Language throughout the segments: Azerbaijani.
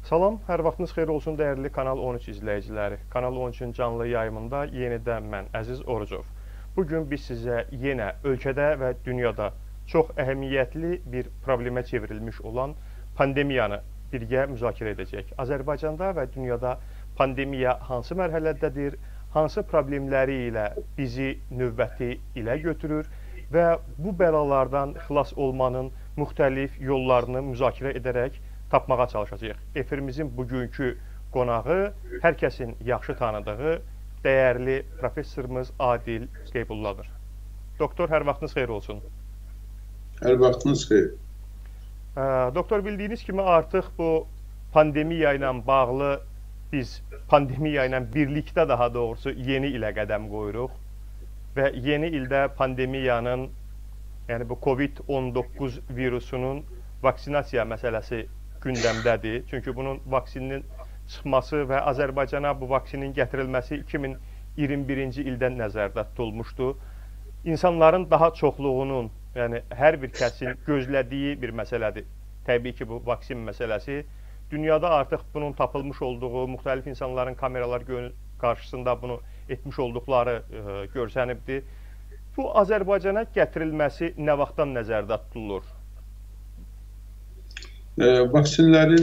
Salam, hər vaxtınız xeyir olsun dəyərli Kanal 13 izləyiciləri. Kanal 13-ün canlı yayımında yenidən mən Əziz Orucov. Bugün biz sizə yenə ölkədə və dünyada çox əhəmiyyətli bir problemə çevrilmiş olan pandemiyanı birgə müzakirə edəcəyik. Azərbaycanda və dünyada pandemiya hansı mərhələdədir, hansı problemləri ilə bizi növbəti ilə götürür və bu bəlalardan xilas olmanın müxtəlif yollarını müzakirə edərək tapmağa çalışacağıq. Efirimizin bugünkü qonağı hər kəsin yaxşı tanıdığı dəyərli professorumuz Adil Qeybulladır. Doktor, hər vaxtınız xeyir olsun. Hər vaxtınız xeyir. Doktor, bildiyiniz kimi artıq bu pandemiya ilə bağlı biz pandemiya ilə birlikdə daha doğrusu yeni ilə qədəm qoyuruq və yeni ildə pandemiyanın, yəni bu COVID-19 virusunun vaksinasiya məsələsi gündəmdədir. Çünki bunun vaksinin çıxması və Azərbaycana bu vaksinin gətirilməsi 2021-ci ildən nəzərdə tutulmuşdu. İnsanların daha çoxluğunun, yəni hər bir kəsin gözlədiyi bir məsələdir. Təbii ki, bu vaksin məsələsi. Dünyada artıq bunun tapılmış olduğu, müxtəlif insanların kameralar qarşısında bunu etmiş olduqları görsənibdir. Bu Azərbaycana gətirilməsi nə vaxtdan nəzərdə tutulur? Vaksinlərin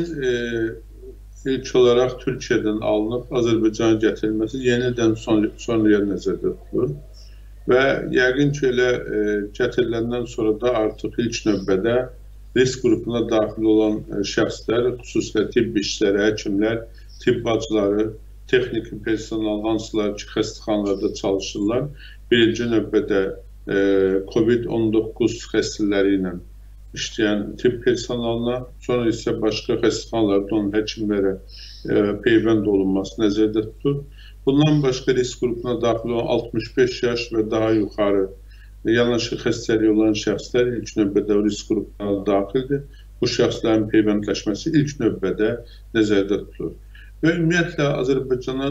ilk olaraq Türkiyədən alınıb Azərbaycana gətirilməsi yenidən sonraya nəzərdə tutulur və yəqin ki, elə gətiriləndən sonra da artıq ilk növbədə risk qrupuna daxil olan şəxslər, xüsusilə tibb işçiləri, həkimlər, tibb bacıları, texniki personal, hansılar ki, xəstəxanalarda çalışırlar, birinci növbədə COVID-19 xəstələri ilə işləyən tibb personalına, sonra isə başqa xəstəxanalarda olan həkimlərə peyvənd olunması nəzərdə tutulur. Bundan başqa risk qrupuna daxil olan 65 yaş və daha yuxarı yanaşı xəstəliyi olan şəxslər ilk növbədə risk qrupuna daxildir. Bu şəxslərin peyvəndləşməsi ilk növbədə nəzərdə tutulur. Və ümumiyyətlə Azərbaycana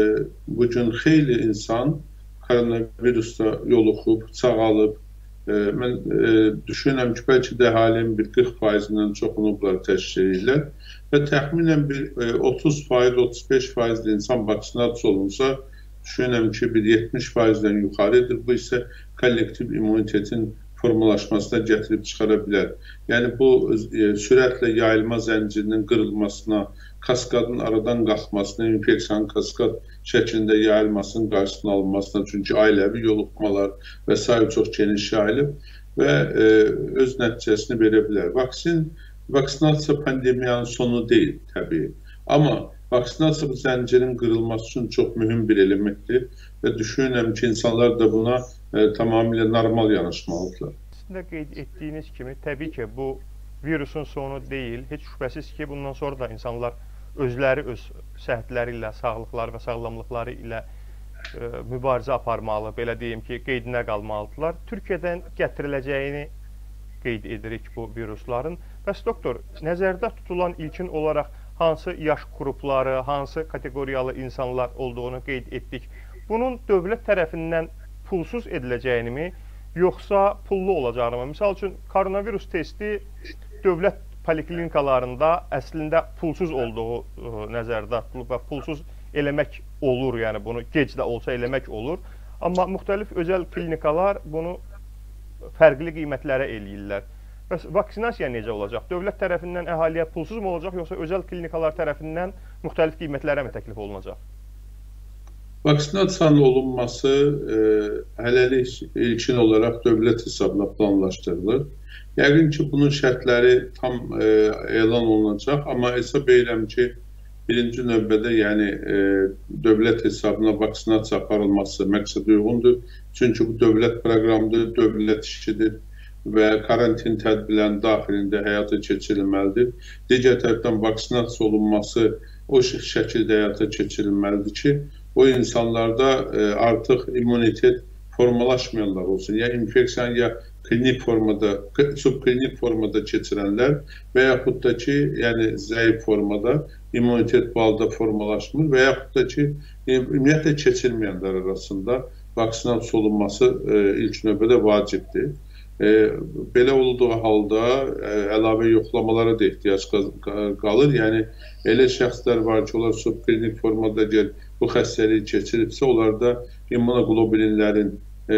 bugün xeyli insan koronavirusda yoluxub, sağalıb. Mən düşünürəm ki, bəlkə də əhalinin bir 40%-dən çoxunu bunları təşkil edirlər və təxminən bir 30%, 35% insan vaksinasiya olunsa, düşünürəm ki, bir 70%-dən yuxarıdır. Bu isə kollektiv immunitetin formalaşmasına gətirib çıxara bilər. Yəni, bu sürətlə yayılma zəncirinin qırılmasına, kaskadın aradan qalxmasına, infeksiyanın kaskad şəklində yayılmasının qarşısının alınmasına, çünki ailəvi yoluxmalar və s. çox geniş yayılıb və öz nəticəsini verə bilər. Vaksinasiya pandemiyanın sonu deyil, təbii. Amma vaksinasiya zəncirin qırılması üçün çox mühüm bir elementdir və düşünürəm ki, insanlar da buna tamamilə normal yanaşmalıdırlar. Sizin də qeyd etdiyiniz kimi, təbii ki, bu virusun sonu deyil. Heç şübhəsiz ki, bundan sonra da insanlar özləri öz səhətləri ilə, sağlıqları və sağlamlıqları ilə mübarizə aparmalı, belə deyim ki, qeydinə qalmalıdırlar. Türkiyədən gətiriləcəyini qeyd edirik bu virusların. Bəs doktor, nəzərdə tutulan ilkin olaraq hansı yaş qrupları, hansı kateqoriyalı insanlar olduğunu qeyd etdik. Bunun dövlət tərəfindən pulsuz ediləcəyini mi, yoxsa pullu olacağını mı? Misal üçün, koronavirus testi dövlət poliklinikalarında əslində pulsuz olduğu nəzərdə tutulub və pulsuz eləmək olur, yəni bunu gec də olsa eləmək olur. Amma müxtəlif özəl klinikalar bunu fərqli qiymətlərə eləyirlər. Bəs vaksinasiya necə olacaq? Dövlət tərəfindən əhaliyə pulsuz mu olacaq, yoxsa özəl klinikalar tərəfindən müxtəlif qiymətlərə mi təklif olunacaq? Vaksinasiyanın olunması hələlik ilkin olaraq dövlət hesabına planlaşdırılır. Yəqin ki, bunun şərtləri tam elan olunacaq, amma hesab edirəm ki, birinci növbədə yəni dövlət hesabına vaksinasiya aparılması məqsəd uyğundur. Çünki bu dövlət proqramıdır, dövlət işidir və karantin tədbirlərinin daxilində həyata keçirilməlidir. Digər tərəfdən vaksinasiya olunması o şəkildə həyata keçirilməlidir ki, o insanlarda artıq immunitet formalaşmayanlar olsun. Ya infeksiyanı ya klinik formada, subklinik formada keçirənlər və yaxud da ki, yəni zəif formada, immunitet bu halda formalaşmır və yaxud da ki, ümumiyyətlə keçirməyənlər arasında vaksinasiya olunması ilk növbədə vacibdir. Belə olduğu halda əlavə yoxlamalara da ehtiyac qalır. Yəni, elə şəxslər var ki, onlar subklinik formada əgər bu xəstəliyi keçiribsə, onlarda immunoqlobulinlərin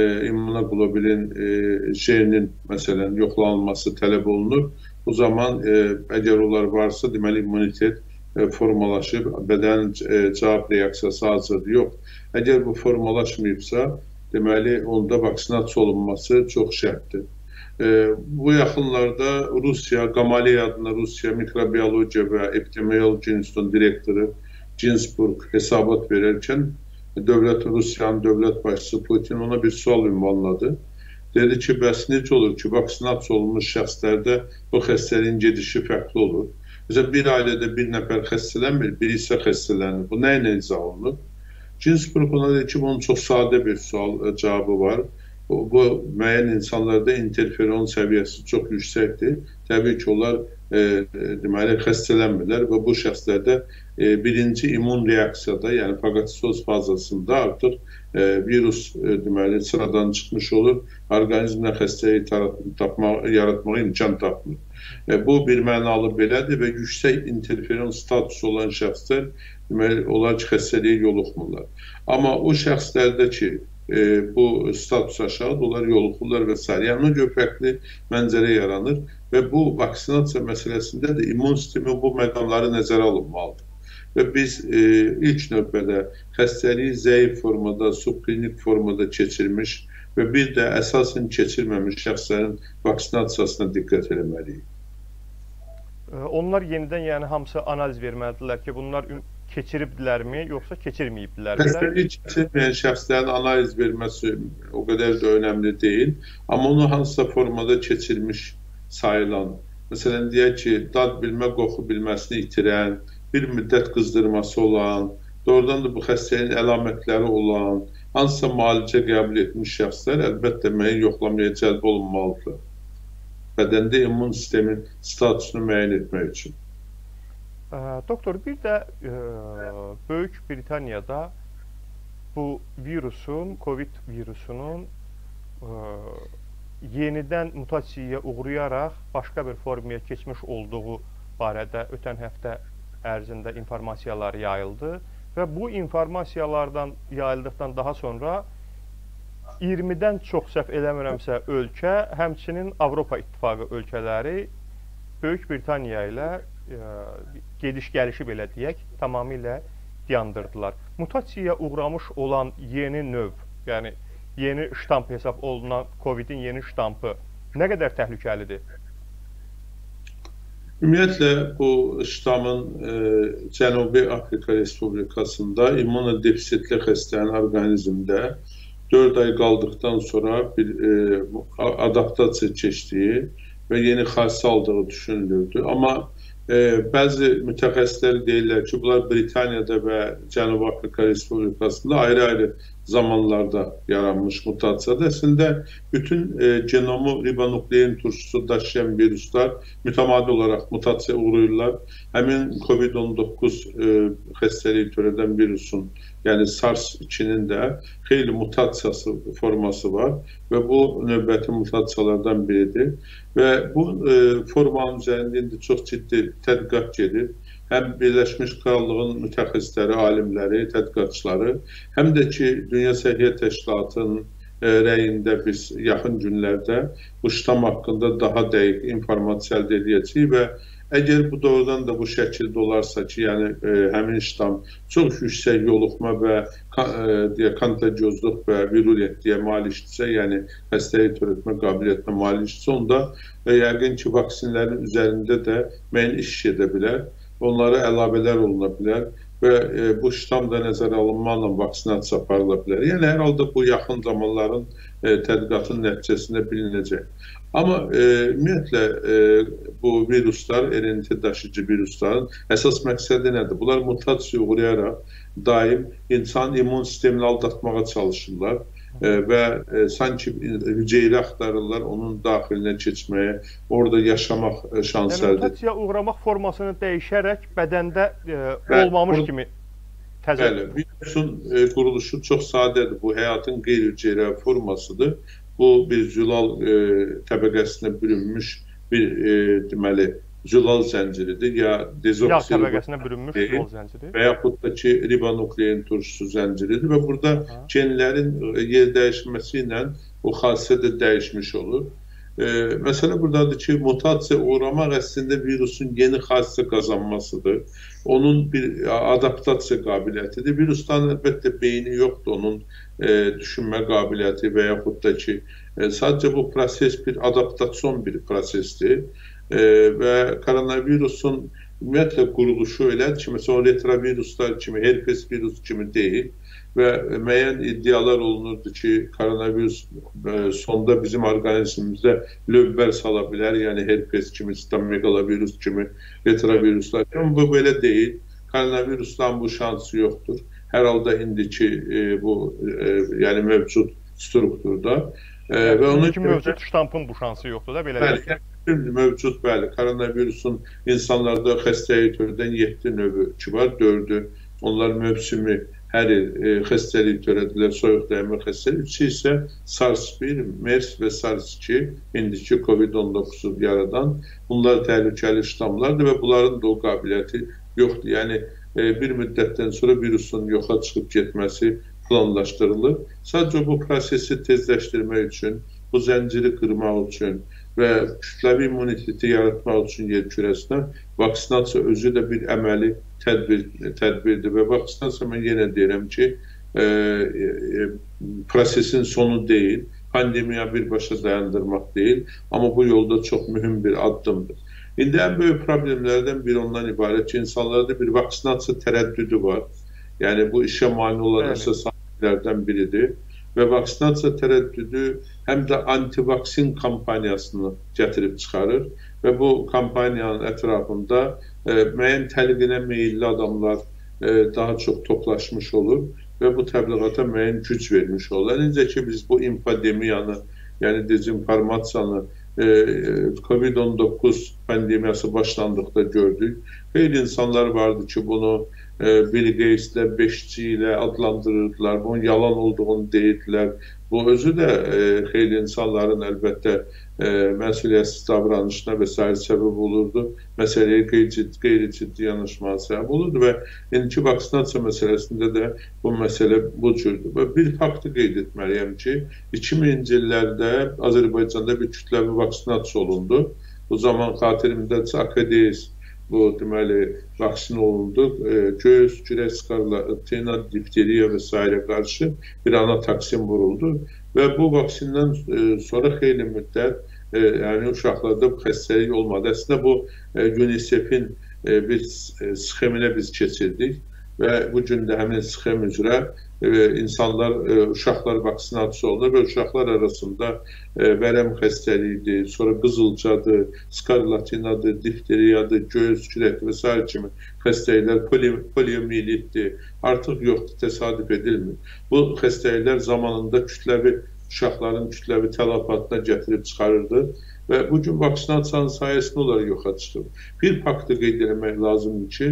J-nin məsələn yoxlanılması tələb olunur. Bu zaman əgər onlar varsa, deməli immunitet formalaşıb, bədən cavab reaksiyası hazırdır. Yox, əgər bu formalaşmayıbsa, deməli onda vaksinasiya olunması çox şərtdir. Bu yaxınlarda Rusiya, Gamaleya adına Rusiya Mikrobiologiya və Epidemiologiya İnstitutunun direktoru Ginsburg hesabat verərkən Rusiyanın dövlət başçısı Putin ona bir sual ünvanladı. Dedi ki, bəs necə olur ki, vaksinasiya olunmuş şəxslərdə bu xəstəliyin gedişi fərqli olur. Məsələn, bir ailədə bir nəfər xəstələnmir, biri isə xəstələnir. Bu nə ilə izah olunur? Ginsburg ona dedi ki, bunun çox sadə bir cavabı var. Bu müəyyən insanlarda interferon səviyyəsi çox yüksəkdir. Təbii ki, onlar deməli xəstələnmirlər və bu şəxslərdə birinci immun reaksiyada, yəni fagositoz fazasında artıq virus deməli sıradan çıxmış olur. Orqanizmlə xəstəliyi yaratmağa imkan tapmır. Bu bir mənalı belədir və yüksək interferon statusu olan şəxslər deməli onlar ki, xəstəliyə yoluxmurlar. Amma o şəxslərdə ki, bu status aşağıdır, onlar yoluxurlar və s. Yəni, ona görə fərqli mənzərə yaranır və bu vaksinasiya məsələsində də immun sistemi bu məqamları nəzərə alınmalıdır. Və biz ilk növbədə xəstəliyi zəif formada, subklinik formada keçirmiş və bir də əsasən keçirməmiş şəxslərin vaksinasiyasına diqqət etməliyik. Onlar yenidən, yəni hamısı analiz verməlidirlər ki, bunlar keçiribdilərmi, yoxsa keçirməyibdilərmi? Xəstəliyi keçirməyən şəxslərin analiz verməsi o qədər də önəmli deyil. Amma onu hansısa formada keçirmiş sayılan, məsələn, deyək ki, dad bilmə, qoxu bilməsini itirən, bir müddət qızdırması olan, doğrudan da bu xəstəliyin əlamətləri olan, hansısa müalicə qəbul etmiş şəxslər əlbəttə müəyyən yoxlamaya cəlb olunmalıdır. Bədəndə immun sistemin statusunu müəyyən etmək üçün. Doktor, bir də Böyük Britaniyada bu virusun, COVID virusunun yenidən mutasiyaya uğrayaraq başqa bir formaya keçmiş olduğu barədə ötən həftə ərzində informasiyalar yayıldı və bu informasiyalardan yayıldıqdan daha sonra 20-dən çox səhv eləmirəmsə ölkə, həmçinin Avropa İttifaqı ölkələri Böyük Britaniya ilə gediş-gəlişi belə deyək, tamamilə dayandırdılar. Mutasiyaya uğramış olan yeni növ, yəni yeni ştamp hesab olunan COVID-in yeni ştampı nə qədər təhlükəlidir? Ümumiyyətlə, bu ştamın Cənubi Afrika Respublikasında immunodefisitli xəstənin orqanizmdə 4 ay qaldıqdan sonra bir adaptasiya keçdiyi və yeni xassiyyət aldığı düşünülürdü. Amma bəzi mütəxəssislər deyirlər ki, bunlar Britaniyada və Cənubi Afrika Respublikasında ayrı-ayrı zamanlarda yaranmış mutasiyadır. Əslində, bütün genomu ribonuklein turşusu daşıyan viruslar mütəmadi olaraq mutasiyaya uğrayırlar. Həmin COVID-19 xəstəliyi törədən virusun, yəni SARS-2-nin də xeyli mutasiyası forması var və bu növbəti mutasiyalardan biridir. Və bu formanın üzərində indi çox ciddi tədqiqat gedir. Həm Birləşmiş Krallığın mütəxəssisləri, alimləri, tədqiqatçıları, həm də ki, Dünya Səhiyyə Təşkilatının rəyində biz yaxın günlərdə bu ştam haqqında daha dəqiq informasiya əldə edəcəyik və əgər bu doğrudan da bu şəkildə olarsa ki, yəni həmin ştam çox yüksək yoluxma və kontagiozluq və virulentliyə malikdirsə, yəni xəstəliyi törətmə qabiliyyətinə malikdirsə, onda yəqin ki, vaksinlərin üzərində də müəyyən iş gedə bilər. Onlara əlavələr oluna bilər və bu ştam da nəzərə alınmaqla vaksinasiya aparıla bilər. Yəni, hər halda bu yaxın zamanların tədqiqatın nəticəsində bilinəcək. Amma ümumiyyətlə bu viruslar, RNT daşıyıcı virusların əsas məqsədi nədir? Bunlar mutasiyaya uğrayaraq daim insan immun sistemini aldatmağa çalışırlar və sanki hüceyrə axtarırlar, onun daxilinə keçməyə, orada yaşamaq şansı əldə. Mutasiyaya uğramaq formasını dəyişərək bədəndə olmamış kimi təzə. Bəli, virusun quruluşu çox sadədir. Bu həyatın qeyri-hüceyrə formasıdır bu bir zülal təbəqəsinə bürünmüş bir deməli zülal zənciridir, ya Yağ təbəqəsinə bürünmüş zülal zənciri və yaxud da ki, ribonuklein turşusu zənciridir və burada genlərin yer dəyişməsi ilə o xassiyyət də dəyişmiş olur. Məsələ buradadır ki, mutasiya uğramaq əslində virusun yeni xassiyyət qazanmasıdır. Onun bir adaptasiya qabiliyyətidir. Virusların əlbəttə beyni yoxdur, onun düşünmə qabiliyyəti və yaxud da ki, sadəcə bu proses bir adaptasyon bir prosesdir. Və koronavirusun ümumiyyətlə quruluşu elədir ki, məsələn, retroviruslar kimi, herpes virus kimi deyil və müəyyən iddialar olunurdu ki, koronavirus sonda bizim orqanizmimizdə lövbər sala bilər, yəni herpes kimi, stomegalovirus kimi, retroviruslar kimi. Bu belə deyil. Koronavirusdan bu şansı yoxdur. Hər halda indiki bu yəni mövcud strukturda. İndiki mövcud ştampın bu şansı yoxdur da, belə deyil. Mövcud, bəli, koronavirusun insanlarda xəstəlik törədən 7 növü ki var, 4-ü. Onlar mövsümü hər il xəstəlik törədilər, soyuq dəymə xəstəlik. 3-ü isə SARS-1, MERS və SARS-2, indiki COVID-19'u yaradan. Bunlar təhlükəli ştamlardır və bunların da o qabiliyyəti yoxdur. Yəni, bir müddətdən sonra virusun yoxa çıxıb getməsi planlaşdırılır. Sadəcə bu prosesi tezləşdirmək üçün, bu zənciri qırmaq üçün və kütləvi immuniteti yaratmaq üçün yer kürəsinə vaksinasiya özü də bir əməli tədbirdir və vaksinasiya mən yenə deyirəm ki, prosesin sonu deyil, pandemiya birbaşa dayandırmaq deyil, amma bu yolda çox mühüm bir addımdır. İndi ən böyük problemlərdən biri ondan ibarət ki, insanlarda bir vaksinasiya tərəddüdü var. Yəni bu işə mane olan əsas amillərdən biridir. Və vaksinasiya tərəddüdü həm də antivaksin kampaniyasını gətirib çıxarır və bu kampaniyanın ətrafında müəyyən təliqinə meyilli adamlar daha çox toplaşmış olur və bu təbliğata müəyyən güc vermiş olur. Necə ki, biz bu infodemiyanı, yəni dezinformasiyanı COVID-19 pandemiyası başlandıqda gördük. Xeyli insanlar vardı ki, bunu Bill Gates'lə, 5G ilə adlandırırdılar, bunun yalan olduğunu deyirdilər. Bu özü də xeyli insanların əlbəttə məsuliyyətsiz davranışına və s. səbəb olurdu. Məsələyə qeyri-ciddi yanaşmağa səbəb olurdu və indiki vaksinasiya məsələsində də bu məsələ bu cürdür. Və bir faktı qeyd etməliyəm ki, 2000-ci illərdə Azərbaycanda bir kütləvi vaksinasiya olundu. Bu zaman xatirimdədirsə AKDS bu deməli vaksin olundu. Göğüs, kürək skarlatina, difteriya və s. qarşı bir ana toksin vuruldu və bu vaksindən sonra xeyli müddət yəni uşaqlarda bu xəstəlik olmadı. Əslində bu UNICEF-in bir sxeminə biz keçirdik və bu gün də həmin sxem üzrə insanlar, uşaqlar vaksinasiya olunur və uşaqlar arasında vərəm xəstəliyidir, sonra qızılcadır, skarlatinadır, difteriyadır, göğüs, kürək və s. kimi xəstəliklər, poliomielitdir, artıq yoxdur, təsadüf edilmir. Bu xəstəliklər zamanında uşaqların kütləvi tələfatına gətirib çıxarırdı və bugün vaksinasiyanın sayəsində onları yoxa çıxır. Bir faktı qeyd etmək lazımdır ki,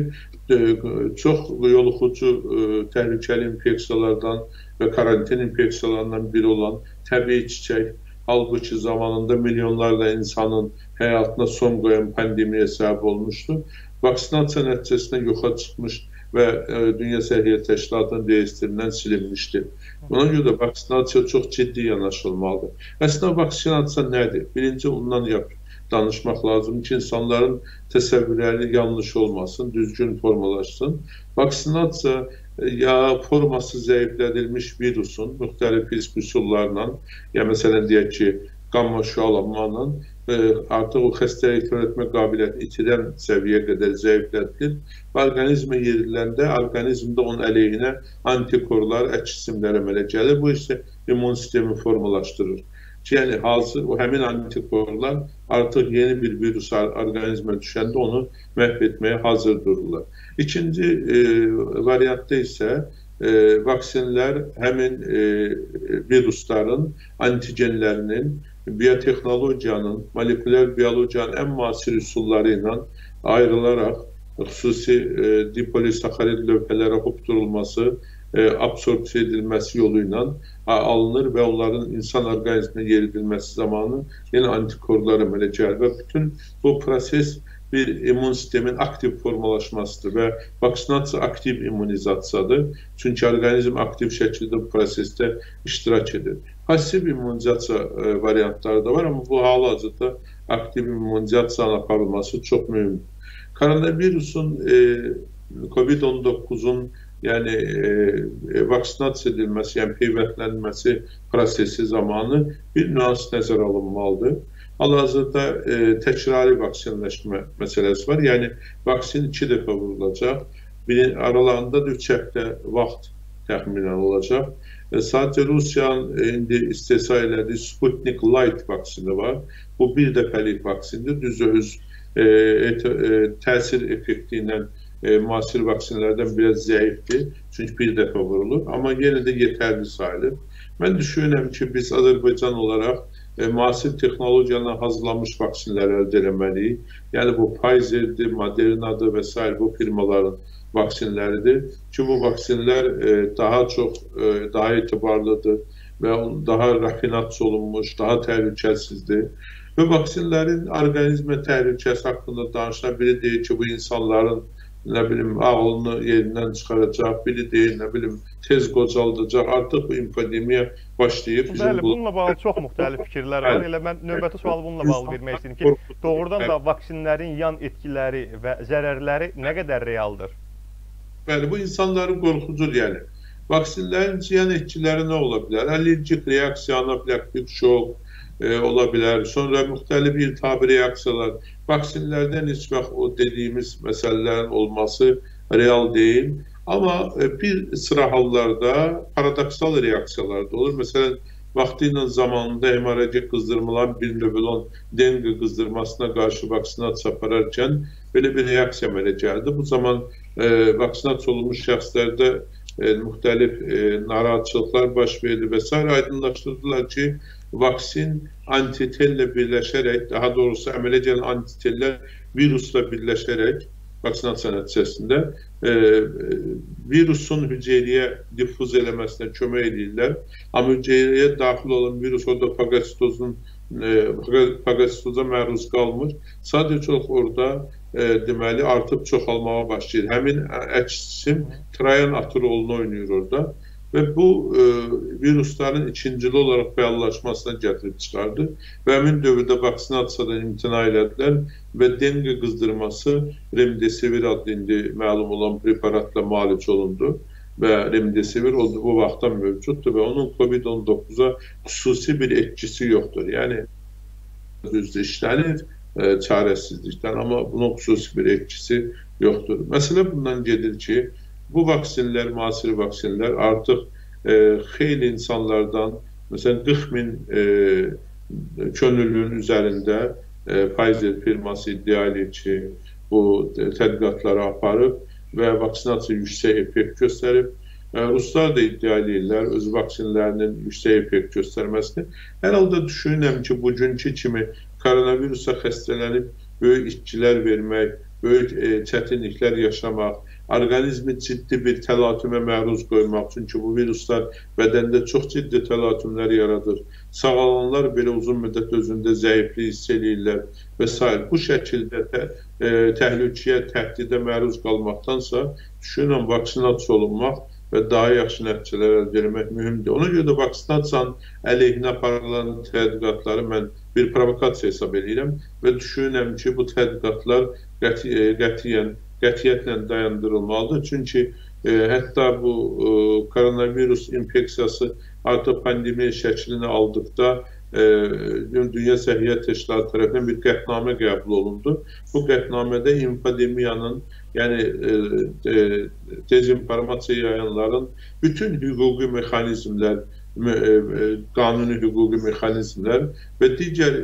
çox yoluxucu təhlükəli infeksiyalardan və karantin infeksiyalarından biri olan təbii çiçək, halbuki zamanında milyonlarla insanın həyatına son qoyan pandemiya səbəb olmuşdur. Vaksinasiya nəticəsində yoxa çıxmış və Dünya Səhiyyə Təşkilatının reyestrindən silinmişdir. Buna görə də vaksinasiya çox ciddi yanaşılmalıdır. Əslində vaksinasiya nədir? Birinci ondan danışmaq lazımdır ki, insanların təsəvvürləri yanlış olmasın, düzgün formalaşsın. Vaksinasiya ya forması zəiflədilmiş virusun müxtəlif üsullarla, ya məsələn deyək ki, qamma şüalanmanla artıq o xəstəlik törətmə qabiliyyətini itirən səviyyə qədər zəiflədilir və orqanizmə yeriləndə orqanizmdə onun əleyhinə antikorlar, əks cisimlər əmələ gəlir. Bu isə immun sistemi formalaşdırır. Yəni, həmin antikorlar artıq yeni bir virus orqanizmə düşəndə onu məhv etməyə hazır dururlar. İkinci variantda isə vaksinlər həmin virusların antigenlərinin biyotexnologiyanın, molekulyar biyologiyanın ən müasir üsulları ilə ayrılaraq xüsusi dipolisakarid lövhələrə hopdurulması absorpsiya edilməsi yolu ilə alınır və onların insan orqanizminə yeridilməsi zamanı yenə antikorlar əmələ gəlir və bütün bu proses bir immun sistemin aktiv formalaşmasıdır və vaksinasiya aktiv immunizasiyadır. Çünki orqanizm aktiv şəkildə bu prosesdə iştirak edir. Pasiv immunizasiya variantları da var, amma bu hal-hazırda aktiv immunizasiyanın aparılması çox mühümdür. Koronavirusun, COVID-19'un yəni vaksinasiya edilməsi, yəni peyvəndlənməsi prosesi zamanı bir nüans nəzərə alınmalıdır. Hal-hazırda təkrari vaksinləşmə məsələsi var. Yəni vaksin 2 dəfə vurulacaq. Aralarında 3 həftə vaxt təxminən olacaq. Sadəcə Rusiyanın indi istehsal elədiyi Sputnik Light vaksini var. Bu 1 dəfəlik vaksindir. Düzdür, öz təsir effekti ilə müasir vaksinlərdən biraz zəifdir. Çünki 1 dəfə vurulur. Amma yenə də yetərli sayılır. Mən düşünürəm ki, biz Azərbaycan olaraq müasir texnologiyadan hazırlanmış vaksinlər əldə eləməliyik. Yəni bu Pfizer'dir, Moderna'dır və s. bu firmaların vaksinləridir ki, bu vaksinlər daha çox, daha etibarlıdır və daha rafinat olunmuş, daha təhlükəsizdir. Və vaksinlərin orqanizmə təhlükəsi haqqında danışılan biri deyir ki, bu insanların ağlını yerindən çıxaracaq, biri deyir, tez qocaldacaq, artıq bu infodemiya başlayıb. Bəli, bununla bağlı çox müxtəlif fikirlər var. Elə mən növbəti sualı bununla bağlı vermək istəyirəm ki, doğrudan da vaksinlərin yan etkiləri və zərərləri nə qədər realdır? Bəli, bu insanları qorxudur yəni. Vaksinlərin yan etkiləri nə ola bilər? Allergik reaksiya, anafilaktik şok ola bilər. Sonra müxtəlif iltihabi reaksiyalar. Vaksinlərdən heç vaxt o dediyimiz məsələlərin olması real deyil. Amma bir sıra hallarda paradoksal reaksiyalar da olur. Məsələn, vaxtı ilə zamanında hemorrajik qızdırmaların bir növ olan dengue qızdırmasına qarşı vaksinasiya apararkən belə bir reaksiya əmələ gəldi. Bu zaman vaksinasiya olunmuş şəxslərdə müxtəlif narahatçılıqlar baş verdi və s. aydınlaşdırdılar ki, vaksin antitellə birləşərək, daha doğrusu əmələ gələn antitellər virusla birləşərək vaksinasiya nəticəsində virusun hüceyrəyə diffuz eləməsinə kömək edirlər. Amma hüceyrəyə daxil olan virus orada fagositoza məruz qalmır. Sadəcə çox orada deməli artıb çoxalmağa başlayır. Həmin əks cisim trayan atı rolunu oynayır orada. Və bu virusların ikincili olaraq fəallaşmasına gətirib çıxardı və həmin dövrdə vaksinasiyadan imtina elədilər və dengue qızdırması Remdesivir adlı indi məlum olan preparatla müalicə olundu və Remdesivir bu vaxtdan mövcuddur və onun COVID-19'a xüsusi bir etkisi yoxdur. Yəni düzdür işlənir çarəsizlikdən, amma bunun xüsusi bir etkisi yoxdur. Məsələ bundan gedir ki, bu vaksinlər, müasir vaksinlər artıq xeyli insanlardan, məsələn 40.000 könüllünün üzərində Pfizer firması iddia edir ki, bu tədqiqatları aparıb və vaksinasiya yüksək effekt göstərib. Ruslar da iddia edirlər öz vaksinlərinin yüksək effekt göstərməsini. Hər halda düşünürəm ki, bugünkü kimi koronavirusa xəstələnib böyük itkilər vermək, böyük çətinliklər yaşamaq, orqanizmi ciddi bir təlatümə məruz qoymaq. Çünki bu viruslar bədəndə çox ciddi təlatümlər yaradır. Sağalanlar belə uzun müddət özündə zəiflik hiss edirlər və s. Bu şəkildə təhlükəyə, təhdidə məruz qalmaqdansa, düşünürəm vaksinasiya olunmaq və daha yaxşı nəticələr əldə etmək mühümdür. Ona görə də vaksinasiyanın əleyhinə aparılan tədqiqatları mən bir provokasiya hesab edirəm və düşünürəm ki, bu tədqiqatlar qətiyyətlə dayandırılmalıdır. Çünki hətta bu koronavirus infeksiyası artıq pandemiya şəklini aldıqda Dünya Səhiyyə Təşkilatı tərəfindən bir qətnamə qəbul olundu. Bu qətnamədə infodemiyanın, yəni dezinformasiya yayanların bütün hüquqi mexanizmlər, qanuni hüquqi mexanizmlər və digər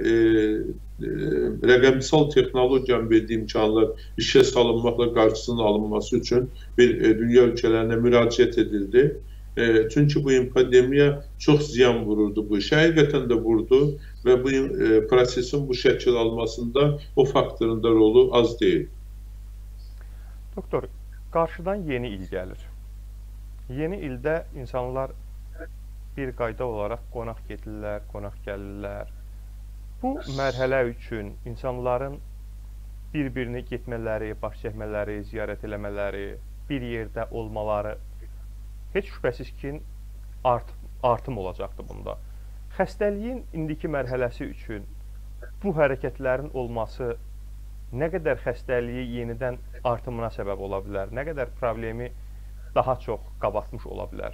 rəqəmsal texnologiyanın verdiyi imkanlar işə salınmaqla qarşısının alınması üçün bir dünya ölkələrinə müraciət edildi. Çünki bu infodemiya çox ziyan vururdu bu işə. Həqiqətən də vurdu və bu prosesin bu şəkil almasında o faktorun da rolu az deyil. Doktor, qarşıdan yeni il gəlir. Yeni ildə insanlar bir qayda olaraq qonaq gedirlər, qonaq gəlirlər. Bu mərhələ üçün insanların bir-birini getmələri, baş çəkmələri, ziyarət eləmələri, bir yerdə olmaları heç şübhəsiz ki, artım olacaqdır bunda. Xəstəliyin indiki mərhələsi üçün bu hərəkətlərin olması nə qədər xəstəliyi yenidən artımına səbəb ola bilər, nə qədər problemi daha çox qabartmış ola bilər?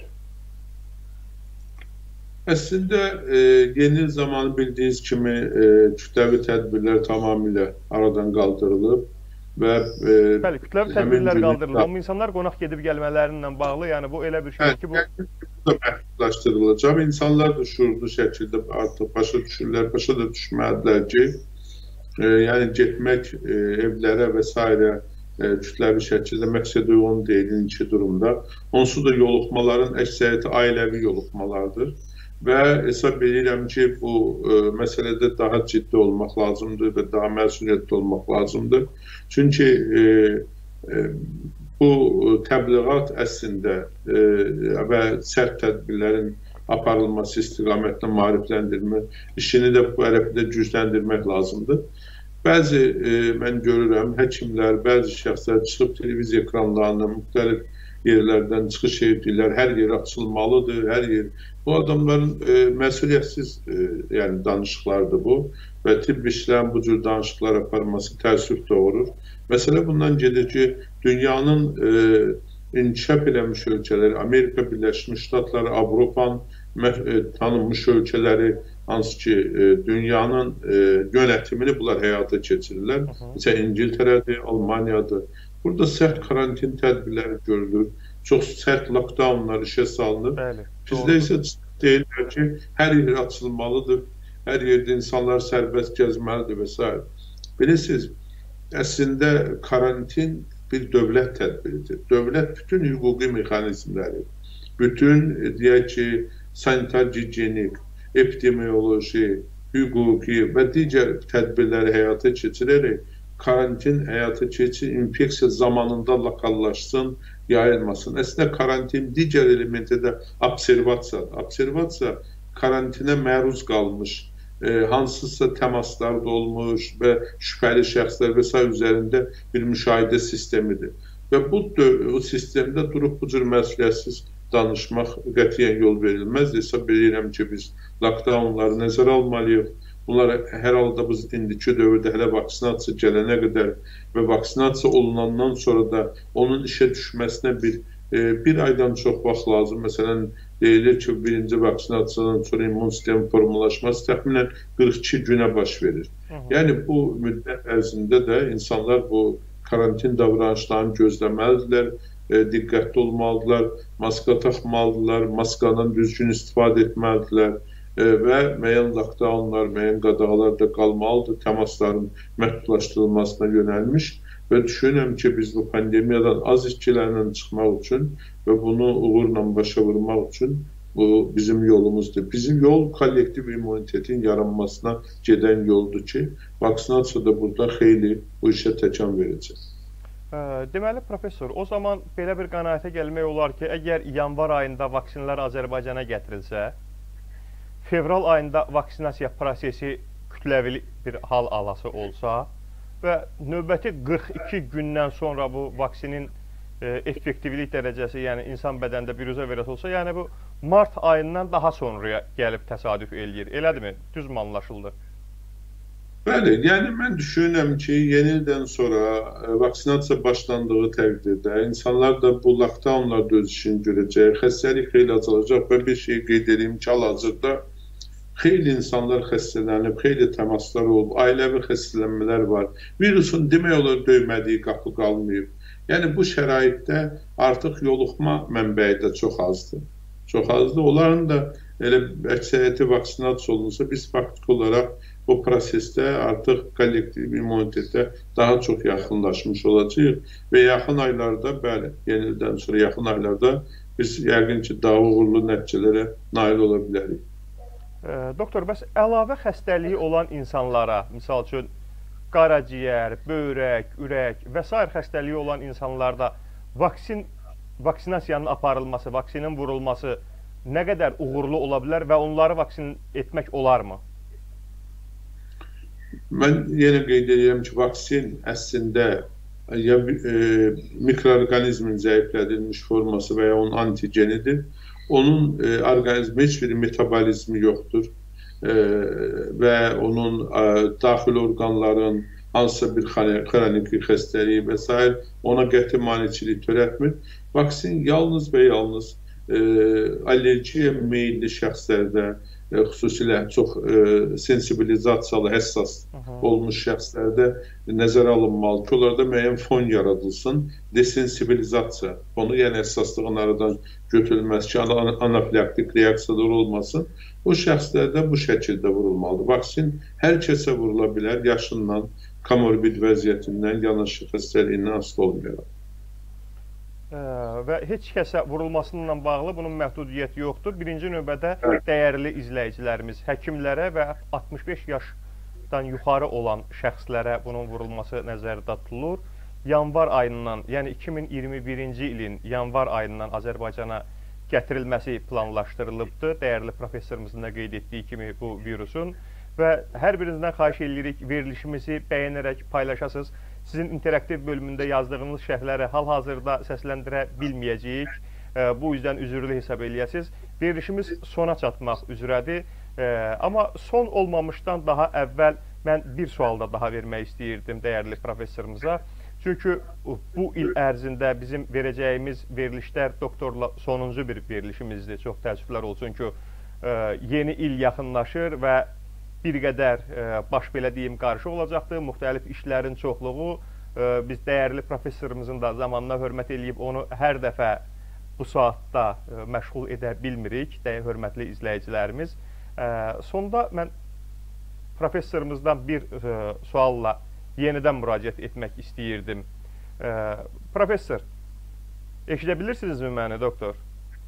Əslində, yeni zamanı bildiyiniz kimi kütləvi tədbirlər tamamilə aradan qaldırılıb və bəli, kütləvi tədbirlər qaldırılıb, amma insanlar qonaq gedib gəlmələrinlə bağlı, yəni bu elə bir şey ki, bu da məhdudlaşdırılacaq. İnsanlar da şuurlu şəkildə artıq başa düşürlər, başa da düşməlidirlər ki, yəni getmək evlərə və s. Kütləvi şəkildə məqsəd uyğun deyil indiki durumda. Onsuz da yoluxmaların əksəriyyəti ailəvi yoluxmalardır və hesab edirəm ki, bu məsələdə daha ciddi olmaq lazımdır və daha məsuliyyətli olmaq lazımdır. Çünki bu təbliğat əslində və sərt tədbirlərin aparılması istiqamətlə maarifləndirmə işini də bu ərəfdə gücləndirmək lazımdır. Bəzi mən görürəm, həkimlər, bəzi şəxslər çıxıb televiziya ekranlarına müxtəlif yerlərdən çıxış edirlər, hər yer açılmalıdır, hər yer. Bu adamların məsuliyyətsiz danışıqlardır bu və tibb işlərin bu cür danışıqlar aparması təəssüf doğurur. Məsələ bundan gedir ki, dünyanın inkişaf eləmiş ölkələri, Amerika Birləşmiş Ştatları, Avropanın tanınmış ölkələri, hansı ki, dünyanın yönetimini bunlar həyata keçirirlər. Mesela İngiltərədir, Almaniyadır. Burada sərt karantin tədbirləri görülür. Çox sərt lockdownlar işə salınır. Bizdə isə deyirlər ki, hər yer açılmalıdır, hər yerdə insanlar sərbəst gəzməlidir və s. Bilirsiniz, əslində karantin bir dövlət tədbiridir. Dövlət bütün hüquqi mexanizmləri, bütün, deyək ki, sanitar, gigiyenik, epidemioloji, hüquqi və digər tədbirləri həyata keçirərək karantin həyata keçir, infeksiya zamanında lokallaşsın, yayılmasın. Əslində karantin digər elementi də observasiyadır. Observasiya karantinə məruz qalmış, hansısa təmaslarda olmuş və şübhəli şəxslər və s. üzərində bir müşahidə sistemidir. Və bu sistemdə durub bu cür məsuliyyətsiz danışmaq qətiyyən yol verilməz. Hesab edirəm ki, biz lockdownları nəzərə almalıyıq. Bunlar hər halda biz indiki dövrdə hələ vaksinasiya gələnə qədər və vaksinasiya olunandan sonra da onun işə düşməsinə bir aydan çox vaxt lazım. Məsələn, deyilir ki, birinci vaksinasiyadan sonra immun sistemi formalaşması təxminən 42 günə baş verir. Yəni, bu müddət ərzində də insanlar bu karantin davranışlarını gözləməlidirlər, diqqətli olmalıdırlar, maska taxmalıdırlar, maskadan düzgün istifadə etməlidirlər və müəyyən lockdownlar, müəyyən qadağalar da qalmalıdır, təmasların məhdudlaşdırılmasına yönəlmiş və düşünürəm ki, biz bu pandemiyadan az itkilərlə çıxmaq üçün və bunu uğurla başa vurmaq üçün bu bizim yolumuzdur. Bizim yol kollektiv immunitetin yaranmasına gedən yoldur ki, vaksinasiya da burada xeyli bu işə təkan verəcək. Deməli, professor, o zaman belə bir qənaətə gəlmək olar ki, əgər yanvar ayında vaksinlər Azərbaycana gətirilsə, fevral ayında vaksinasiya prosesi kütləvi bir hal alası olsa və növbəti 42 gündən sonra bu vaksinin effektivlik dərəcəsi, yəni insan bədəndə biruzə verət olsa, yəni bu mart ayından daha sonraya gəlib təsadüf eləyir. Elədirmi? Düz mü anlaşıldı? Bəli, yəni mən düşünürəm ki, yeni ildən sonra vaksinasiya başlandığı təqdirdə insanlar da bu lockdownlarda öz işini görəcək, xəstəlik xeyli azalacaq və bir şey qeyd edeyim ki, hal-hazırda xeyli insanlar xəstələnib, xeyli təmaslar olub, ailəvi xəstələnmələr var. Virusun demək olar döymədiyi qapı qalmayıb. Yəni bu şəraitdə artıq yoluxma mənbəyi də çox azdır. Çox azdır. Onların da elə əksəriyyəti vaksinasiya olunsa, biz faktiki olaraq bu prosesdə artıq kollektiv immunitetə daha çox yaxınlaşmış olacaq və yaxın aylarda, bəli, yeni ildən sonra yaxın aylarda biz yəqin ki, daha uğurlu nəticələrə nail ola bilərik. Doktor, bəs əlavə xəstəliyi olan insanlara, misal üçün qaraciyər, böyrək, ürək və s. xəstəliyi olan insanlarda vaksin vaksinasiyanın aparılması, vaksinin vurulması nə qədər uğurlu ola bilər və onları vaksin etmək olarmı? Mən yenə qeyd edirəm ki, vaksin əslində ya mikroorqanizmin zəiflədilmiş forması və ya onun antigenidir. Onun orqanizmə heç bir metabolizmi yoxdur və onun daxili orqanların hansısa bir xronik xəstəliyi və s. ona qəti maneçilik törətmir. Vaksin yalnız və yalnız allergiya meyilli şəxslərdə, xüsusilə çox sensibilizasiyalı, həssas olmuş şəxslərdə nəzərə alınmalı ki, onlarda müəyyən fon yaradılsın, desensibilizasiya fonu, yəni həssaslığın aradan götürülməsi ki, anafilaktik reaksiyalar olmasın, o şəxslərdə bu şəkildə vurulmalıdır. Vaksin hər kəsə vurula bilər, yaşından, komorbid vəziyyətindən, yanaşı xəstəliyindən asılı olmayaraq. Və heç kəsə vurulmasıyla bağlı bunun məhdudiyyəti yoxdur. Birinci növbədə dəyərli izləyicilərimiz, həkimlərə və 65 yaşdan yuxarı olan şəxslərə bunun vurulması nəzərdə tutulur. Yanvar ayından, yəni 2021-ci ilin yanvar ayından Azərbaycana gətirilməsi planlaşdırılıbdır. Dəyərli professorumuzun da qeyd etdiyi kimi bu virusun. Və hər birinizdən xahiş edirik, verilişimizi bəyənərək paylaşasınız. Sizin interaktiv bölümündə yazdığınız şərhləri hal-hazırda səsləndirə bilməyəcəyik. Bu yüzden üzürlü hesab eləyəsiniz. Verilişimiz sona çatmaq üzrədir. Amma son olmamışdan daha əvvəl mən bir sual da daha vermək istəyirdim dəyərli professorumuza. Çünki bu il ərzində bizim verəcəyimiz verilişlər doktorla sonuncu bir verilişimizdir. Çox təəssüflər olsun ki, yeni il yaxınlaşır və bir qədər baş belə deyim qarşı olacaqdır. Müxtəlif işlərin çoxluğu. Biz dəyərli professorumuzun da zamanına hörmət eləyib onu hər dəfə bu saatda məşğul edə bilmirik, hörmətli izləyicilərimiz. Sonda mən professorumuzdan bir sualla yenidən müraciət etmək istəyirdim. Professor, eşidə bilirsinizmi məni, doktor?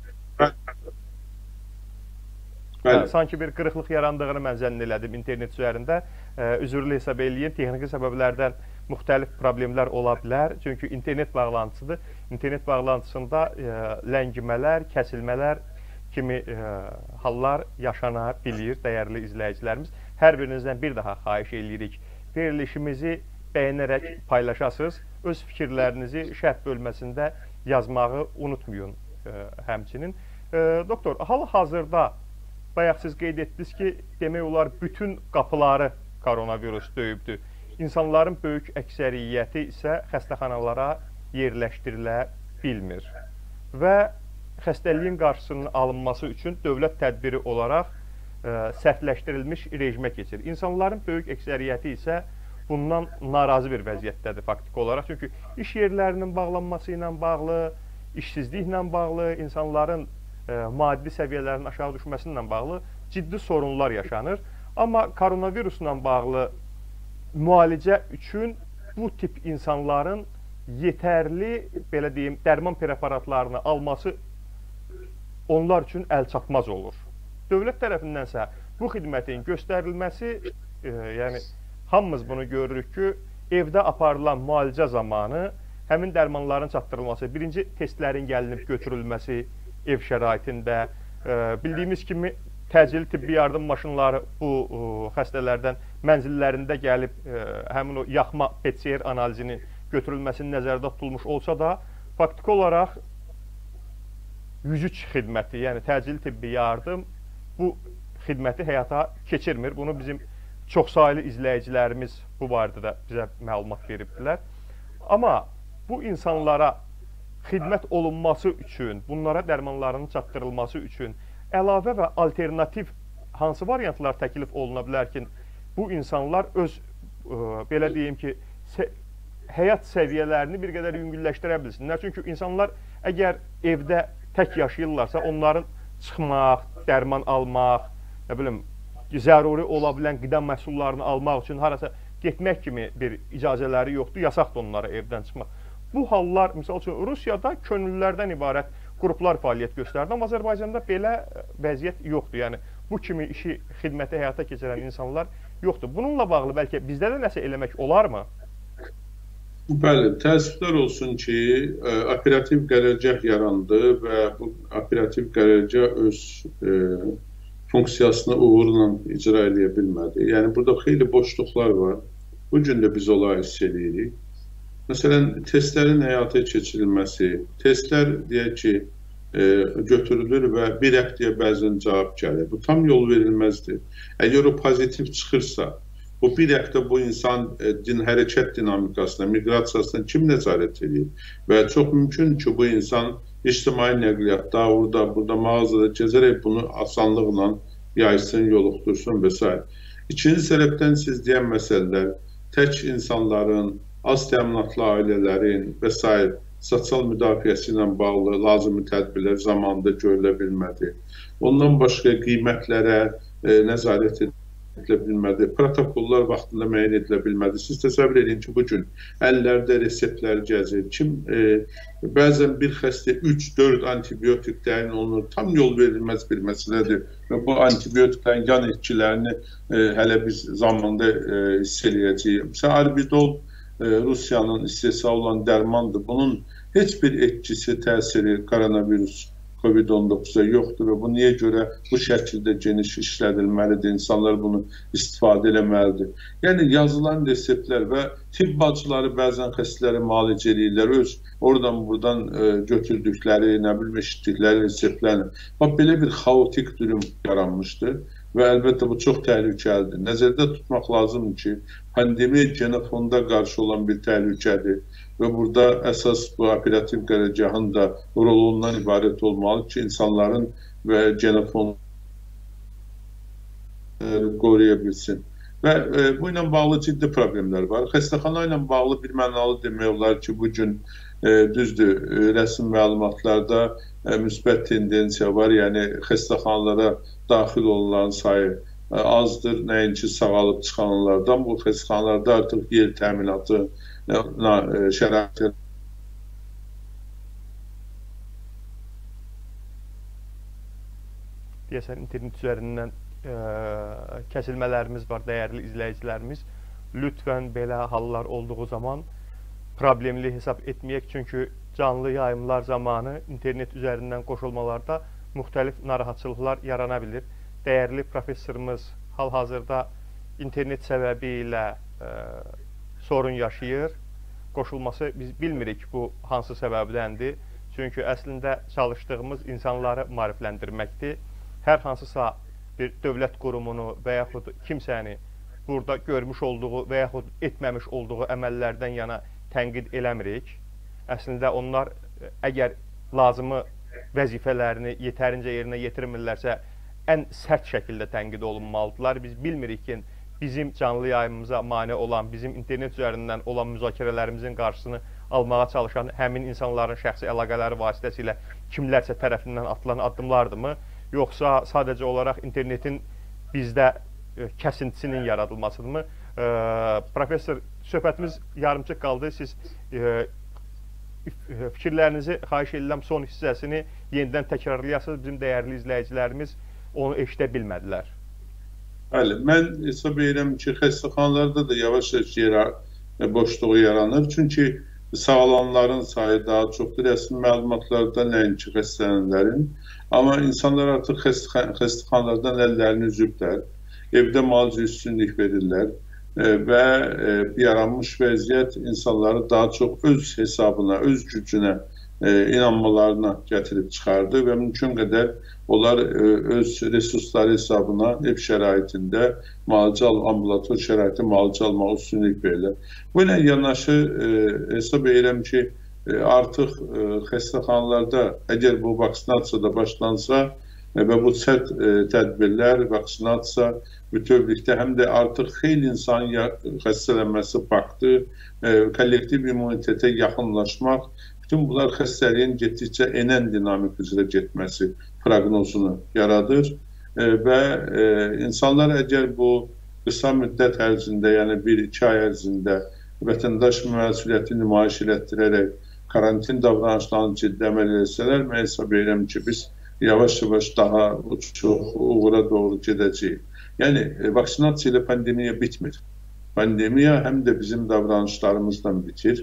Sanki bir qırıqlıq yarandığını mən zənn elədim internet üzərində. Üzürlü hesab eləyim, texniki səbəblərdən müxtəlif problemlər ola bilər. Çünki internet bağlantısıdır. İnternet bağlantısında ləngimələr, kəsilmələr kimi hallar yaşana bilir, dəyərli izləyicilərimiz. Hər birinizdən bir daha xahiş eləyirik. Verilişimizi bəyənərək paylaşasınız. Öz fikirlərinizi şərh bölməsində yazmağı unutmayın həmçinin. Doktor, hal-hazırda bayaq siz qeyd etdiniz ki, demək olar bütün qapıları koronavirus döyübdür. İnsanların böyük əksəriyyəti isə xəstəxanalara yerləşdirilə bilmir. Və xəstəliyin qarşısının alınması üçün dövlət tədbiri olaraq sərtləşdirilmiş rejimə keçir. İnsanların böyük əksəriyyəti isə bundan narazı bir vəziyyətdədir faktiki olaraq. Çünki iş yerlərinin bağlanması ilə bağlı, işsizliklə bağlı, insanların maddi səviyyələrin aşağı düşməsindən bağlı ciddi sorunlar yaşanır. Amma koronavirusla bağlı müalicə üçün bu tip insanların yetərli, belə deyim, dərman preparatlarını alması onlar üçün əlçatmaz olur. Dövlət tərəfindənsə bu xidmətin göstərilməsi, yəni hamımız bunu görürük ki, evdə aparılan müalicə zamanı həmin dərmanların çatdırılması, birinci testlərin gəlinib götürülməsi, ev şəraitində, bildiyimiz kimi təcili tibbi yardım maşınları bu xəstələrdən mənzillərində gəlib həmin o yaxma PCR analizinin götürülməsinin nəzərdə tutulmuş olsa da, faktiki olaraq 103 xidməti, yəni təcili tibbi yardım bu xidməti həyata keçirmir. Bunu bizim çoxsaylı izləyicilərimiz bu barədə də bizə məlumat veribdilər. Amma bu insanlara xidmət olunması üçün, bunlara dərmanlarının çatdırılması üçün əlavə və alternativ hansı variantlar təklif oluna bilər ki, bu insanlar öz, belə deyim ki, həyat səviyyələrini bir qədər yüngülləşdirə bilsinlər. Çünki insanlar əgər evdə tək yaşayırlarsa, onların çıxmaq, dərman almaq, nə bilim, zəruri ola bilən qida məhsullarını almaq üçün harasa getmək kimi bir icazələri yoxdur, yasaqdır onlara evdən çıxmaq. Bu hallar, misal üçün, Rusiyada könüllülərdən ibarət qruplar fəaliyyət göstərdi, amma Azərbaycanda belə vəziyyət yoxdur. Yəni, bu kimi işi, xidməti həyata keçirən insanlar yoxdur. Bununla bağlı bəlkə bizdə də nəsə eləmək olarmı? Bəli, təəssüflər olsun ki, operativ qərargah yarandı və bu operativ qərargah öz funksiyasını uğurla icra edə bilmədi. Yəni, burada xeyli boşluqlar var. Bu gün də biz onları hiss edirik. Məsələn, testlərin həyata keçirilməsi, testlər deyək ki, götürülür və bir həftəyə bəzən cavab gəlir. Bu tam yol verilməzdir. Əgər o pozitiv çıxırsa, bu bir həftə bu insan hərəkət dinamikasına, miqrasiyasına kim nəzarət edir? Və çox mümkün ki, bu insan ictimai nəqliyyatda, orada, burada mağazada gəzərək bunu asanlıqla yaysın, yoluxdursun və s. İkinci tərəfdən siz deyən məsələlər, tək insanların, az təminatlı ailələrin və s. sosial müdafiəsi ilə bağlı lazımi tədbirlər zamanında görülə bilmədi. Ondan başqa qiymətlərə nəzarət edilə bilmədi, protokollar vaxtında müəyyən edilə bilmədi. Siz təsəvvür edin ki, bugün əllərdə reseptlər gəzir. Bəzən bir xəstə 3-4 antibiotik təyin olunur. Tam yol verilməz bir məsələdir. Və bu antibiotiklərin yan etkilərini hələ biz zamanda hiss eləyəcəyik. Məsələn, Arbidol Rusiyanın istehsal olan dərmandır. Bunun heç bir etkisi, təsiri koronavirus COVID-19'a yoxdur və bu niyə görə bu şəkildə geniş işlədilməlidir, insanlar bunu istifadə eləməlidir. Yəni, yazılan reseptlər və tibb bacıları bəzən xəstələri müalicə edirlər, öz oradan-buradan götürdükləri, nə bilim, eşitdikləri reseptlərlə. Belə bir xaotik durum yaranmışdır və əlbəttə bu çox təhlükəlidir. Nəzərdə tutmaq lazımdır ki, pandemiya genofonda qarşı olan bir təhlükədir. Və burada əsas bu operativ qərargahın da rolundan ibarət olmalı ki, insanların və genofonu qoruya bilsin. Və bu ilə bağlı ciddi problemlər var. Xəstəxana ilə bağlı bir mənalı demək olar ki, bugün düzdür, rəsmi məlumatlarda müsbət tendensiya var. Yəni, xəstəxanalara daxil olunan sayı azdır. Nəinki sağalıb çıxanlardan, bu xəstəxanalarda artıq yer təminatı şərait deyəsən internet üzərindən kəsilmələrimiz var, dəyərli izləyicilərimiz. Lütfən belə hallar olduğu zaman problemli hesab etməyək, çünki canlı yayımlar zamanı internet üzərindən qoşulmalarda müxtəlif narahatçılıqlar yarana bilir. Dəyərli professorumuz hal-hazırda internet səbəbi ilə sorun yaşayır. Qoşulması biz bilmirik bu hansı səbəbdəndir. Çünki əslində çalışdığımız insanları maarifləndirməkdir. Hər hansısa bir dövlət qurumunu və yaxud kimsəni burada görmüş olduğu və yaxud etməmiş olduğu əməllərdən yana tənqid eləmirik. Əslində onlar əgər lazımı vəzifələrini yetərincə yerinə yetirmirlərsə, ən sərt şəkildə tənqid olunmalıdırlar. Biz bilmirik ki, bizim canlı yayımımıza mane olan, bizim internet üzərindən olan müzakirələrimizin qarşısını almağa çalışan həmin insanların şəxsi əlaqələri vasitəsilə kimlərsə tərəfindən atılan addımlardırmı? Yoxsa sadəcə olaraq internetin bizdə kəsintisinin yaradılmasıdırmı? Professor, söhbətimiz yarımçıq qaldı. Siz fikirlərinizi xahiş edirəm, son hissəsini yenidən təkrarlayasınız. Bizim dəyərli izləyicilərimiz onu eşidə bilmədilər. Bəli, mən hesab edirəm ki, xəstəxanalarda da yavaş-yavaş yer boşluğu yaranır. Çünki sağalanların sayı daha çoxdur. Rəsmi məlumatlarda nəinki xəstələnənlərin. Amma insanlar artıq xəstəxanalardan əllərini üzüblər. Evdə müalicə üstünlük verirlər və yaranmış vəziyyət insanları daha çox öz hesabına, öz gücünə inanmalarına gətirib çıxardı və mümkün qədər onlar öz resursları hesabına ev şəraitində ambulator şəraitində müalicə almağa üstünlük verirlər. Bu ilə yanaşı hesab edirəm ki, artıq xəstəxanalarda əgər bu vaksinasiyada başlansa və bu sərt tədbirlər, vaksinasiya bütövlükdə həm də artıq xeyli insan xəstələnməsi faktı, kollektiv immunitetə yaxınlaşmaq, bütün bunlar xəstəliyin getdikcə enən dinamik üzrə getməsi proqnozunu yaradır və insanlar əgər bu qısa müddət ərzində, yəni 1-2 ay ərzində vətəndaş məsuliyyəti nümayiş elətdirərək karantin davranışlarını ciddi əməl etsələr, mən hesab edirəm ki, biz yavaş-yavaş daha çox uğura doğru gedəcəyik. Yəni, vaksinasiya ilə pandemiya bitmir. Pandemiya həm də bizim davranışlarımızla bitir.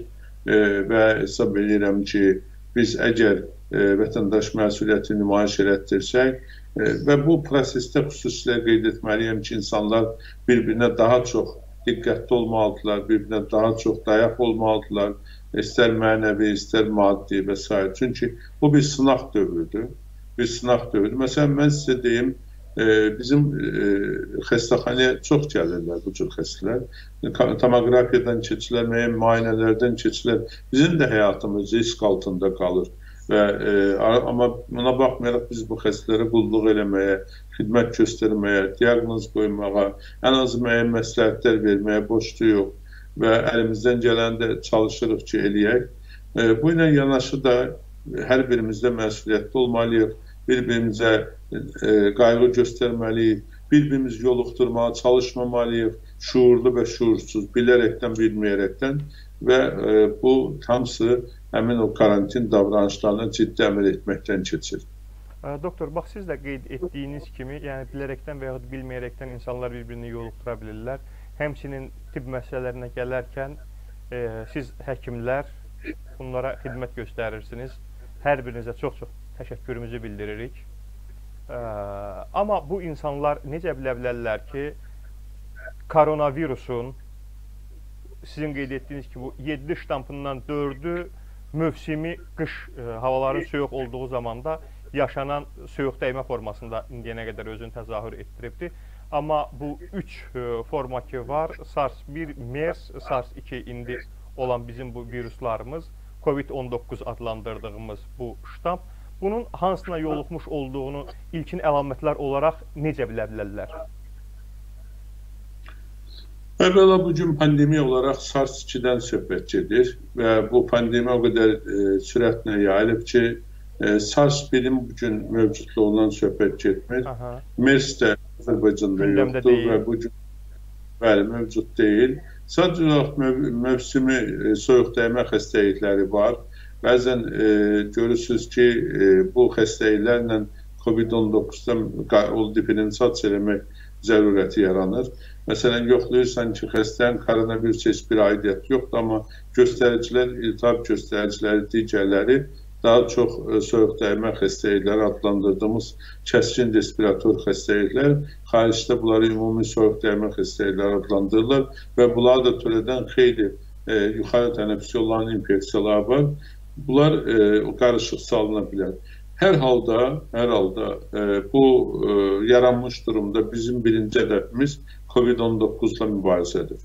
və hesab edirəm ki, biz əgər vətəndaş məsuliyyəti nümayiş elətdirsək və bu prosesdə xüsusilə qeyd etməliyəm ki, insanlar bir-birinə daha çox diqqətli olmalıdırlar, bir-birinə daha çox dayaq olmalıdırlar, istər mənəvi, istər maddi və s. Çünki bu bir sınaq dövrüdür. Bir sınaq dövrüdür. Məsələn, mən sizə deyim, bizim xəstəxanaya çox gəlirlər bu cür xəstələr. Tomoqrafiyadan keçirlər, müəyyən müayinələrdən keçirlər. Bizim də həyatımız risk altında qalır. Amma buna baxmayaraq biz bu xəstələrə qulluq eləməyə, xidmət göstərməyə, diaqnoz qoymağa, ən azı müəyyən məsləhətlər verməyə borcluyuq və əlimizdən gələndə çalışırıq ki, eləyək. Bu ilə yanaşı da hər birimizdə məsuliyyətli olmalıyıq, bir-birimizə qayğı göstərməliyik, bir-birimizi yoluxdurmağa çalışmamalıyıq, şuurlu və şuursuz, bilərəkdən, bilməyərəkdən və bu hamısı həmin o karantin davranışlarına ciddi əməl etməkdən keçir. Doktor, bax, siz də qeyd etdiyiniz kimi, yəni bilərəkdən və yaxud bilməyərəkdən insanlar bir-birini yoluxdura bilirlər. Həmçinin tibb məsələlərinə gələrkən siz həkimlər bunlara xidmət göstərirsiniz. Hər birinizə çox-çox təşəkkürümüzü bildiririk. Amma bu insanlar necə bilə bilərlər ki, koronavirusun sizin qeyd etdiyiniz ki, bu 7 ştampından 4-ü mövsimi qış havaların soyuq olduğu zamanda yaşanan soyuq dəymə formasında indiyənə qədər özünü təzahür etdiribdir. Amma bu 3 forma ki var, SARS-1, MERS, SARS-2 indi olan bizim bu viruslarımız, COVID-19 adlandırdığımız bu ştamp, bunun hansına yoluxmuş olduğunu ilkin əlamətlər olaraq necə bilə bilərlər? Əvvəla bugün pandemiya olaraq SARS-2-dən söhbət gedir və bu pandemiya o qədər sürətlə yayılıb ki, SARS-1-in bugün mövcudluğundan söhbət getmir. MERS də Azərbaycanda yoxdur və bugün mövcud deyil. Sadəcə olaraq mövsümi soyuq dəymə xəstəlikləri var. Bəzən görürsünüz ki, bu xəstəliklərlə COVID-19-dan diferensiasiya eləmək zərurəti yaranır. Məsələn, yoxlayırsan ki, xəstənin koronavirus heç bir aidiyyəti yoxdur, amma göstəricilər, iltihab göstəriciləri, digərləri daha çox soyuq dəymə xəstəlikləri adlandırdığımız kəskin respirator xəstəliklər, xaricdə bunları ümumi soyuq dəymə xəstəlikləri adlandırırlar və bunları da törədən xeyli yuxarı tənəffüs yollarının infeksiyaları var. Bunlar qarışıq salına bilər. Hər halda bu yaranmış durumda bizim birinci hədəfimiz COVID-19-la mübarizədir.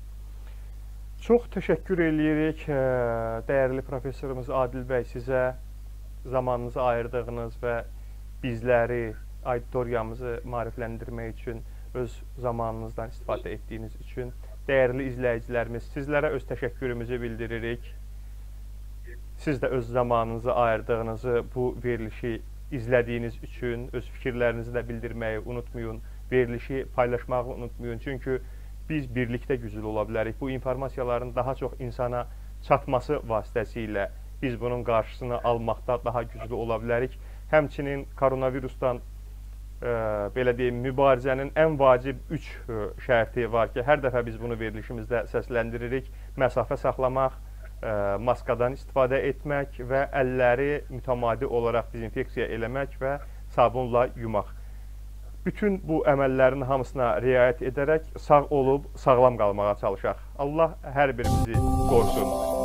Çox təşəkkür edirik, dəyərli professorumuz Adil bəy, sizə zamanınızı ayırdığınız və bizləri, auditoriyamızı maarifləndirmək üçün, öz zamanınızdan istifadə etdiyiniz üçün. Dəyərli izləyicilərimiz, sizlərə öz təşəkkürümüzü bildiririk. Siz də öz zamanınızı ayırdığınızı bu verilişi izlədiyiniz üçün, öz fikirlərinizi də bildirməyi unutmayın, verilişi paylaşmağı unutmayın. Çünki biz birlikdə güclü ola bilərik. Bu informasiyaların daha çox insana çatması vasitəsilə biz bunun qarşısını almaqda daha güclü ola bilərik. Həmçinin koronavirusdan belə deyim, mübarizənin ən vacib 3 şərti var ki, hər dəfə biz bunu verilişimizdə səsləndiririk. Məsafə saxlamaq, maskadan istifadə etmək və əlləri mütəmadi olaraq dezinfeksiya eləmək və sabunla yumaq. Bütün bu əməllərin hamısına riayət edərək sağ olub, sağlam qalmağa çalışaq. Allah hər birimizi qorusun.